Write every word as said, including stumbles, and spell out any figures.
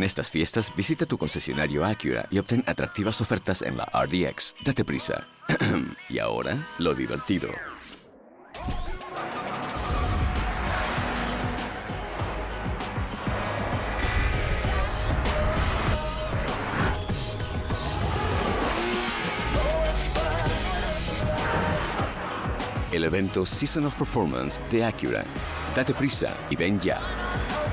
estas fiestas, visita tu concesionario Acura y obtén atractivas ofertas en la R D X. Date prisa. Y ahora, lo divertido. El evento Season of Performance de Acura. Date prisa y ven ya.